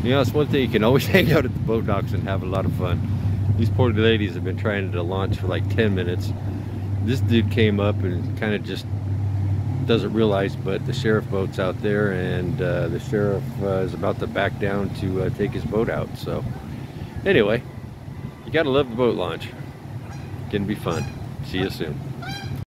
You know, it's one thing, you can always hang out at the boat docks and have a lot of fun. These poor ladies have been trying to launch for like 10 minutes. This dude came up and kind of just doesn't realize, but the sheriff boat's out there, and the sheriff is about to back down to take his boat out. So anyway, you gotta love the boat launch. It's gonna be fun. See you soon.